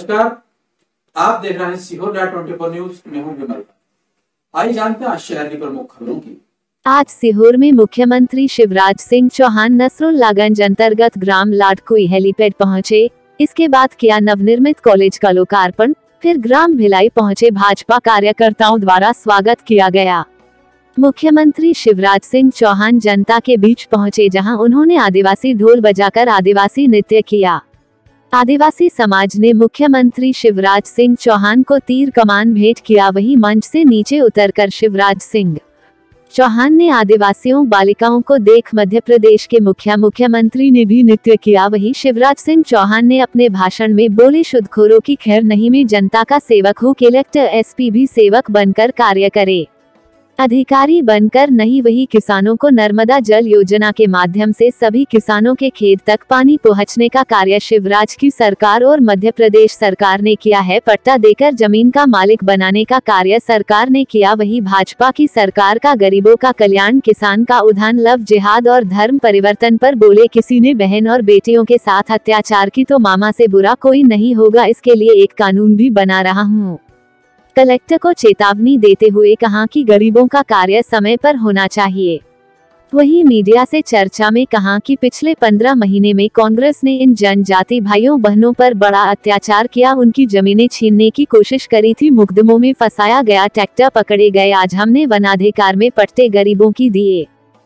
नमस्कार, आप देख रहे हैं सीहोर.24 न्यूज। मैं हूं विमल। आइए जानते हैं आज शहर की प्रमुख खबरों की। आज सीहोर में मुख्यमंत्री शिवराज सिंह चौहान नसरुल्लागंज अंतर्गत ग्राम लाडकुई हेलीपैड पहुंचे। इसके बाद किया नवनिर्मित कॉलेज का लोकार्पण। फिर ग्राम भिलाई पहुंचे भाजपा कार्यकर्ताओं द्वारा स्वागत किया गया। मुख्यमंत्री शिवराज सिंह चौहान जनता के बीच पहुंचे, जहां उन्होंने आदिवासी ढोल बजाकर आदिवासी नृत्य किया। आदिवासी समाज ने मुख्यमंत्री शिवराज सिंह चौहान को तीर कमान भेंट किया। वहीं मंच से नीचे उतरकर शिवराज सिंह चौहान ने आदिवासियों बालिकाओं को देख मध्य प्रदेश के मुख्यमंत्री ने भी नृत्य किया। वहीं शिवराज सिंह चौहान ने अपने भाषण में बोले, शुद्धखोरों की खैर नहीं, मैं जनता का सेवक हूँ। कलेक्टर एसपी भी सेवक बनकर कार्य करे, अधिकारी बनकर नहीं। वही किसानों को नर्मदा जल योजना के माध्यम से सभी किसानों के खेत तक पानी पहुंचने का कार्य शिवराज की सरकार और मध्य प्रदेश सरकार ने किया है। पट्टा देकर जमीन का मालिक बनाने का कार्य सरकार ने किया। वही भाजपा की सरकार का गरीबों का कल्याण, किसान का उद्धार, लव जिहाद और धर्म परिवर्तन पर बोले, किसी ने बहन और बेटियों के साथ अत्याचार की तो मामा से बुरा कोई नहीं होगा। इसके लिए एक कानून भी बना रहा हूँ। कलेक्टर को चेतावनी देते हुए कहा कि गरीबों का कार्य समय पर होना चाहिए। वहीं मीडिया से चर्चा में कहा कि पिछले 15 महीने में कांग्रेस ने इन जनजाति भाइयों बहनों पर बड़ा अत्याचार किया, उनकी जमीनें छीनने की कोशिश करी थी, मुकदमों में फंसाया गया, ट्रैक्टर पकड़े गए। आज हमने वनाधिकार में पट्टे गरीबों की दिए।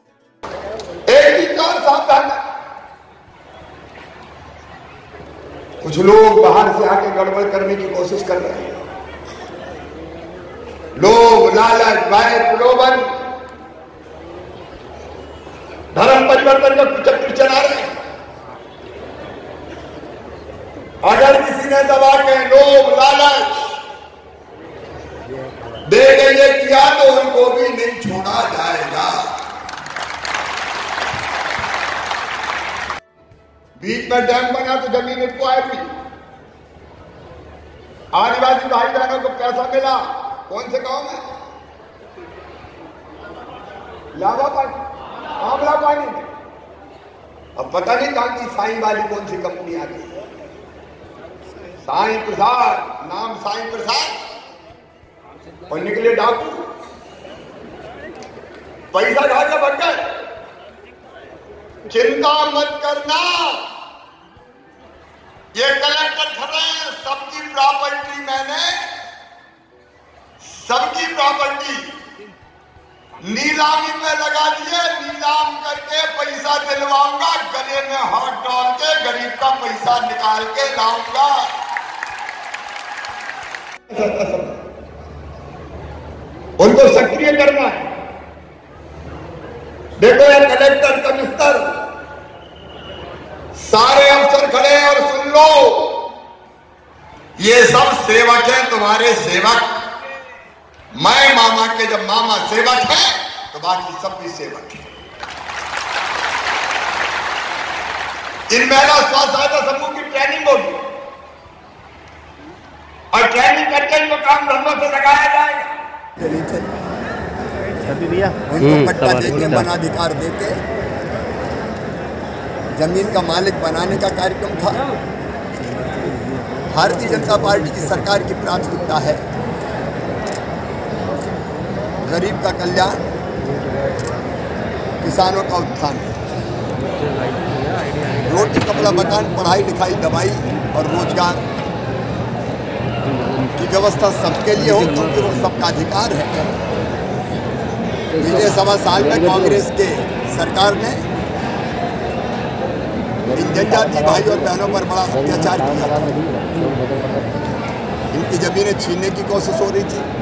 कुछ लोग बाहर से आके गड़बड़ करने की कोशिश कर रहे हैं। लोग लालच, भय, प्रलोभन, धर्म परिवर्तन का कुचक्र चला रहे हैं। अगर किसी ने दबा के लोग लालच दे गए किया तो उनको भी नहीं छोड़ा जाएगा। बीच में डैम बना तो जमीन इनको आएगी। आदिवासी भाई बहनों को पैसा मिला, कौन से गांव में? लावा पानी, आमला पानी में। अब पता नहीं कहां की साईं वाली कौन सी कंपनी आ गई। साईं प्रसाद, नाम साईं प्रसाद, और निकले डाकू, पैसा खा के भग गए। चिंता मत करना, ये कलेक्टर खड़े हैं, सबकी प्रॉपर्टी मैंने सबकी प्रॉपर्टी नीलामी में लगा दिए। नीलाम करके पैसा दिलवाऊंगा, गले में हाथ डाल के गरीब का पैसा निकाल के लाऊंगा। उनको सक्रिय करना है। देखो ये कलेक्टर, कमिश्नर, सारे अफसर खड़े हैं और सुन लो, ये सब सेवक हैं, तुम्हारे सेवक। मैं मामा के जब मामा सेवक है तो बाकी सब भी सेवक है। इन महिला स्वास्थ्य सहायता समूह की ट्रेनिंग होगी और ट्रेनिंग करके इनको काम धंधों से लगाया जाएगा। उनको पट्टा देके वनाधिकार देके जमीन का मालिक बनाने का कार्यक्रम था। भारतीय जनता पार्टी की सरकार की प्राथमिकता है गरीब का कल्याण, किसानों का उत्थान, रोटी कपड़ा मकान, पढ़ाई लिखाई, दवाई और रोजगार की व्यवस्था सबके लिए हो, क्योंकि वो सबका अधिकार है। पिछले 1.25 साल में कांग्रेस के सरकार ने इन जनजाति भाई और बहनों पर बड़ा अत्याचार किया था। इनकी जमीनें छीनने की कोशिश हो रही थी,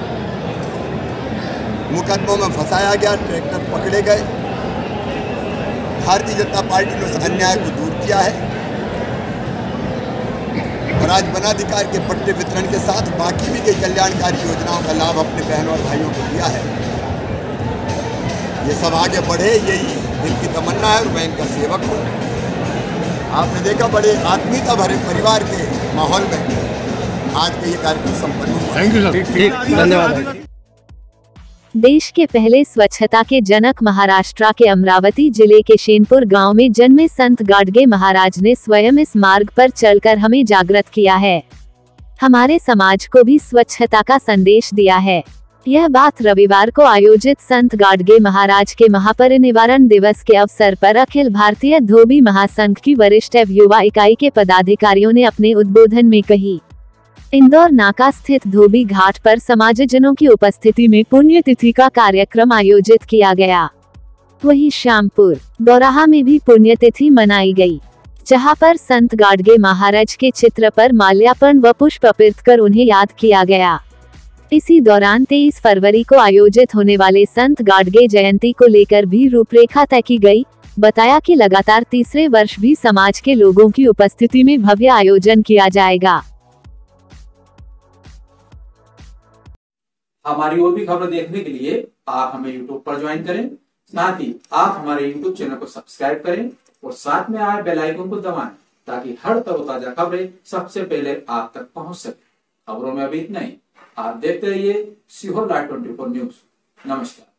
मुकदमों में फंसाया गया, ट्रैक्टर पकड़े गए। भारतीय जनता पार्टी ने उस अन्याय को दूर किया है और आज वनाधिकार के पट्टे वितरण के साथ बाकी भी कई कल्याणकारी योजनाओं का लाभ अपने बहनों और भाइयों को दिया है। ये सब आगे बढ़े, यही इनकी तमन्ना है और मैं इनका सेवक हूँ। आपने देखा बड़े आत्मीयता भरे परिवार के माहौल में आज का ये कार्यक्रम संपन्न हुआ। थैंक यू सर, धन्यवाद। देश के पहले स्वच्छता के जनक महाराष्ट्र के अमरावती जिले के शेनपुर गांव में जन्मे संत गाडगे महाराज ने स्वयं इस मार्ग पर चलकर हमें जागृत किया है। हमारे समाज को भी स्वच्छता का संदेश दिया है। यह बात रविवार को आयोजित संत गाडगे महाराज के महापरिनिर्वाण दिवस के अवसर पर अखिल भारतीय धोबी महासंघ की वरिष्ठ एवं युवा इकाई के पदाधिकारियों ने अपने उद्बोधन में कही। इंदौर नाका स्थित धोबी घाट पर समाजजनों की उपस्थिति में पुण्यतिथि का कार्यक्रम आयोजित किया गया। वहीं श्यामपुर दोराहा में भी पुण्यतिथि मनाई गई, जहां पर संत गाडगे महाराज के चित्र पर माल्यार्पण व पुष्प अर्पित कर उन्हें याद किया गया। इसी दौरान 23 फरवरी को आयोजित होने वाले संत गाडगे जयंती को लेकर भी रूपरेखा तय की गई। बताया कि लगातार तीसरे वर्ष भी समाज के लोगों की उपस्थिति में भव्य आयोजन किया जाएगा। हमारी और भी खबरें देखने के लिए आप हमें YouTube पर ज्वाइन करें, साथ ही आप हमारे YouTube चैनल को सब्सक्राइब करें और साथ में आए बेल आइकन को दबाएं ताकि हर तरोताजा खबरें सबसे पहले आप तक पहुंच सके। खबरों में अभी इतना ही। आप देखते रहिए सीहोर लाइव 24 न्यूज। नमस्कार।